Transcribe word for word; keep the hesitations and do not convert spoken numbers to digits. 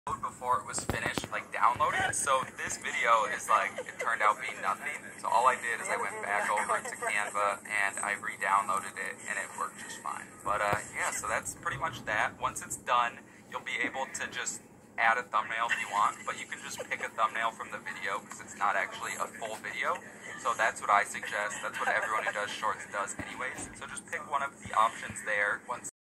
before it was finished, like downloading. So this video is like, it turned out being nothing. So all I did is I went back over to Canva and I re-downloaded it and it worked just fine. But uh, yeah, so that's pretty much that. Once it's done, you'll be able to just add a thumbnail if you want, but you can just pick a thumbnail from the video because it's not actually a full video. So that's what I suggest. That's what everyone who does shorts does anyways. So just pick one of the options there. Once